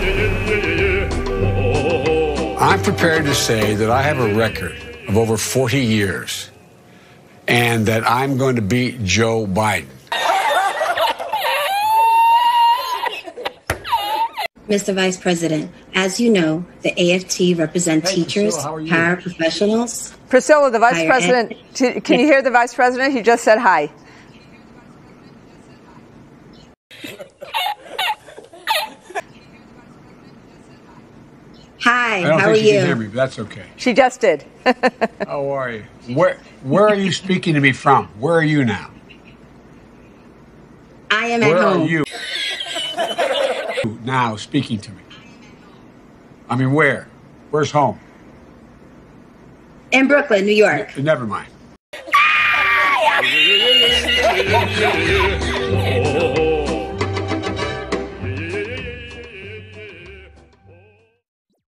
I'm prepared to say that I have a record of over 40 years and that I'm going to beat Joe Biden. Mr. Vice President, as you know, the AFT represent teachers, paraprofessionals. Priscilla, the Vice President, can you hear the Vice President? He just said hi. Hi, I don't how think are she you? can hear me, but that's okay. She just did. How are you? Where are you speaking to me from? Where are you now? I am at home. Where are you now speaking to me? I mean, where? Where's home? In Brooklyn, New York. Never mind.